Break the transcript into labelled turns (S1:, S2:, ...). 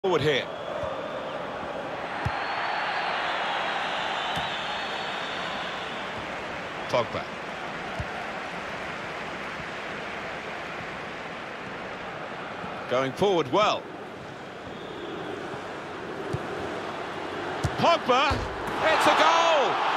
S1: Forward here. Pogba. Going forward well. Pogba. It's a goal!